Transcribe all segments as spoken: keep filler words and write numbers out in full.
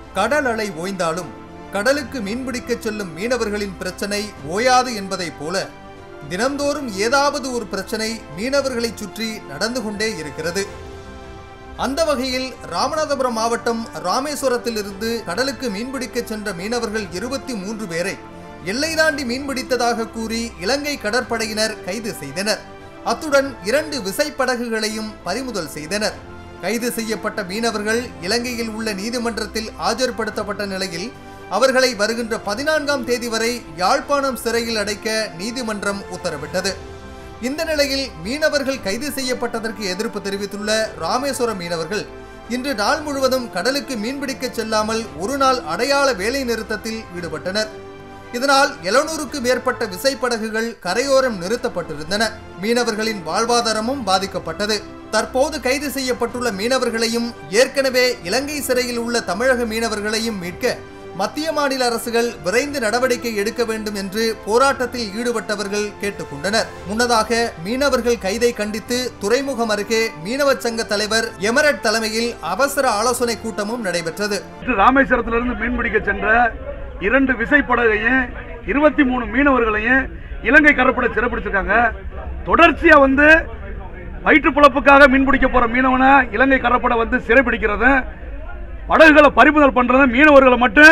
கடல் அலை ஓய்ந்தாலும் கடலுக்கு மீன்பிடிக்க செல்லும் மீனவர்களின் பிரச்சனை ஓயாது என்பதைப் போல தினந்தோறும் ஏதாவது ஒரு பிரச்சனை மீனவர்களை சுற்றி நடந்து கொண்டே இருக்கிறது. அந்த வகையில் ராமநாதபுரம் மாவட்டம் ராமேஸ்வரத்திலிருந்து கடலுக்கு மீன்பிடிக்க சென்ற மீனவர்கள் இருபத்தி மூன்று பேரை எல்லை தாண்டி மீன்பிடித்ததாக கூறி இலங்கை கடற்படையினர் கைது செய்தனர். அத்துடன் இரண்டு விசைப்படகுகளையும் பறிமுதல் செய்தனர். கைது செய்யப்பட்ட மீனவர்கள் இலங்கையில் உள்ள நீதிமன்றத்தில் ஆஜர்படுத்தப்பட்ட நிலையில் அவர்களை வருகின்ற பதினான்காம் தேதி வரை யாழ்ப்பாணம் சிறையில் அடைக்க நீதிமன்றம் உத்தரவிட்டது. இந்த நிலையில் மீனவர்கள் கைது செய்யப்பட்டதற்கு எதிர்ப்பு தெரிவித்துள்ள ராமேஸ்வரம் மீனவர்கள் இன்று நாள் முழுவதும் கடலுக்கு மீன்பிடிக்க செல்லாமல் ஒரு நாள் அடையாள வேலை நிறுத்தத்தில் ஈடுபட்டனர். இதனால் எழுநூறுக்கு மேற்பட்ட விசைப்படகுகள் கரையோரம் நிறுத்தப்பட்டிருந்தன. மீனவர்களின் வாழ்வாதாரமும் பாதிக்கப்பட்டது. தற்போது கைது செய்யப்பட்டுள்ள மீனவர்களையும் ஏற்கனவே இலங்கை சிறையில் உள்ள தமிழக மீனவர்களையும் மீட்க மத்திய மாநில அரசுகள் விரைந்து நடவடிக்கை எடுக்க வேண்டும் என்று போராட்டத்தில் ஈடுபட்டவர்கள் கேட்டுக்கொண்டனர். முன்னதாக மீனவர்கள் கைதை கண்டித்து துறைமுகம் அருகே மீனவ சங்க தலைவர் எமரட் தலைமையில் அவசர ஆலோசனை கூட்டமும் நடைபெற்றது. ராமேஸ்வரத்திலிருந்து மீன்பிடிக்க சென்ற இரண்டு விசைப்படகையும் இருபத்தி மூணு மீனவர்களையும் இலங்கை கடற்படை சிறைப்பிடிச்சிருக்காங்க. தொடர்ச்சியா வந்து வயிற்று பிழப்புக்காக மீன்பிடிக்க போற மீனவனை இலங்கை கடற்படை வந்து சிறைப்பிடிக்கிறது, படகுகளை பறிமுதல் பண்றது, மீனவர்களை மட்டும்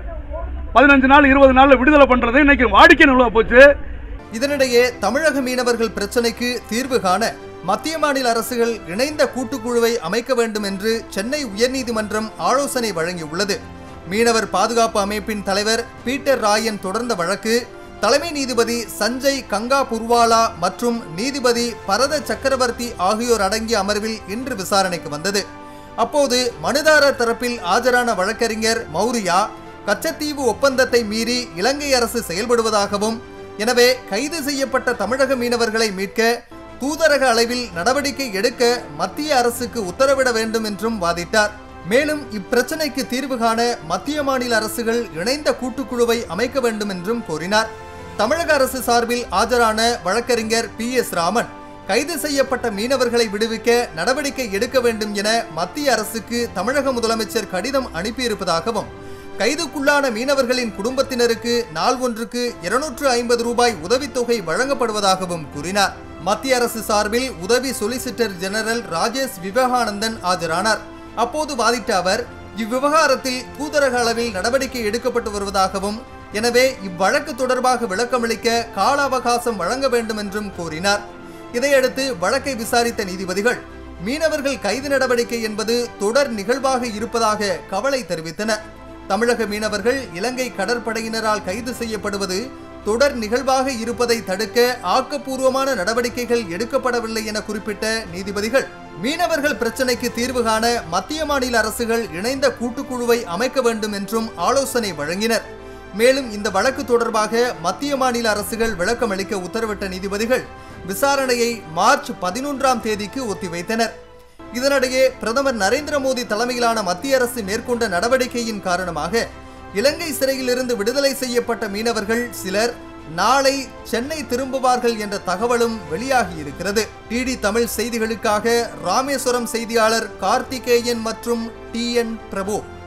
பதினஞ்சு நாள் இருபது நாள்ல விடுதலை பண்றது இன்னைக்கு வாடிக்கை நிலவ போச்சு. இதனிடையே தமிழக மீனவர்கள் பிரச்சனைக்கு தீர்வு காண மத்திய மாநில அரசுகள் இணைந்த கூட்டுக்குழுவை அமைக்க வேண்டும் என்று சென்னை உயர்நீதிமன்றம் ஆலோசனை வழங்கியுள்ளது. மீனவர் பாதுகாப்பு அமைப்பின் தலைவர் பீட்டர் ராயன் தொடர்ந்த வழக்கு தலைமை நீதிபதி சஞ்சய் கங்கா புர்வாலா மற்றும் நீதிபதி பரத சக்கரவர்த்தி ஆகியோர் அடங்கிய அமர்வில் இன்று விசாரணைக்கு வந்தது. அப்போது மனுதாரர் தரப்பில் ஆஜரான வழக்கறிஞர் மௌரியா கச்சத்தீவு ஒப்பந்தத்தை மீறி இலங்கை அரசு செயல்படுவதாகவும், எனவே கைது செய்யப்பட்ட தமிழக மீனவர்களை மீட்க தூதரக அளவில் நடவடிக்கை எடுக்க மத்திய அரசுக்கு உத்தரவிட வேண்டும் என்றும் வாதிட்டார். மேலும் இப்பிரச்சனைக்கு தீர்வு காண மத்திய மாநில அரசுகள் இணைந்த கூட்டுக்குழுவை அமைக்க வேண்டும் என்றும் கோரினார். தமிழக அரசு சார்பில் ஆஜரான வழக்கறிஞர் பி எஸ் ராமன் கைது செய்யப்பட்ட மீனவர்களை விடுவிக்க நடவடிக்கை எடுக்க வேண்டும் என மத்திய அரசுக்கு தமிழக முதலமைச்சர் கடிதம் அனுப்பியிருப்பதாகவும், கைதுக்குள்ளான மீனவர்களின் குடும்பத்தினருக்கு நாள் ஒன்றுக்கு இருநூற்று ஐம்பது ரூபாய் உதவித்தொகை வழங்கப்படுவதாகவும் கூறினார். மத்திய அரசு சார்பில் உதவி சொலிசிட்டர் ஜெனரல் ராஜேஷ் விவேகானந்தன் ஆஜரானார். அப்போது வாதிட்ட அவர் இவ்விவகாரத்தில் தூதரக அளவில் நடவடிக்கை எடுக்கப்பட்டு வருவதாகவும், எனவே இவ்வழக்கு தொடர்பாக விளக்கமளிக்க கால அவகாசம் வழங்க வேண்டும் என்றும் கூறினார். இதையடுத்து வழக்கை விசாரித்த நீதிபதிகள் மீனவர்கள் கைது நடவடிக்கை என்பது தொடர் நிகழ்வாக இருப்பதாக கவலை தெரிவித்தனர். தமிழக மீனவர்கள் இலங்கை கடற்படையினரால் கைது செய்யப்படுவது தொடர் நிகழ்வாக இருப்பதை தடுக்க ஆக்கப்பூர்வமான நடவடிக்கைகள் எடுக்கப்படவில்லை என குறிப்பிட்ட நீதிபதிகள் மீனவர்கள் பிரச்சனைக்கு தீர்வு காண மத்திய மாநில அரசுகள் இணைந்த கூட்டுக்குழுவை அமைக்க வேண்டும் என்றும் ஆலோசனை வழங்கினர். மேலும் இந்த வழக்கு தொடர்பாக மத்திய மாநில அரசுகள் விளக்கம் அளிக்க உத்தரவிட்ட நீதிபதிகள் விசாரணையை மார்ச் பதினொன்றாம் தேதிக்கு ஒத்திவைத்தனர். இதனிடையே பிரதமர் நரேந்திர மோடி தலைமையிலான மத்திய அரசு மேற்கொண்ட நடவடிக்கையின் காரணமாக இலங்கை சிறையிலிருந்து விடுதலை செய்யப்பட்ட மீனவர்கள் சிலர் நாளை சென்னை திரும்புவார்கள் என்ற தகவலும் வெளியாகி இருக்கிறது. டிடி தமிழ் செய்திகளுக்காக ராமேஸ்வரம் செய்தியாளர் கார்த்திகேயன் மற்றும் டி என் பிரபு.